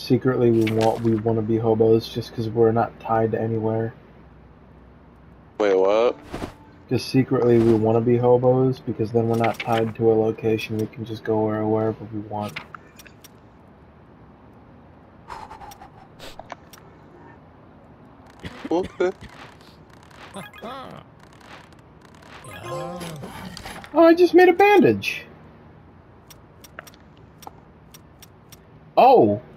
secretly we want to be hobos just because we're not tied to anywhere. Wait, what? Just secretly we want to be hobos because then we're not tied to a location. We can just go wherever we want. Okay. Oh, I just made a bandage. Oh,